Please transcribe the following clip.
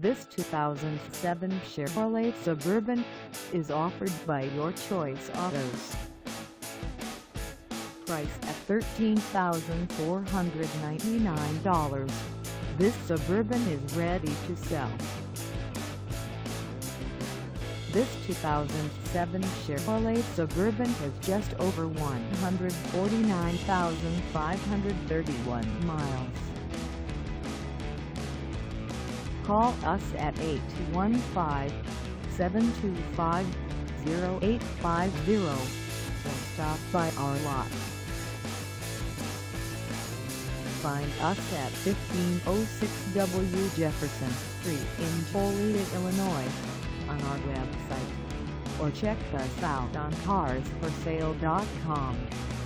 This 2007 Chevrolet Suburban is offered by Your Choice Autos. Priced at $13,499, this Suburban is ready to sell. This 2007 Chevrolet Suburban has just over 149,531 miles. Call us at 815-725-0850 or stop by our lot. Find us at 1506 W Jefferson Street in Joli, Illinois, on our website, or check us out on carsforsale.com.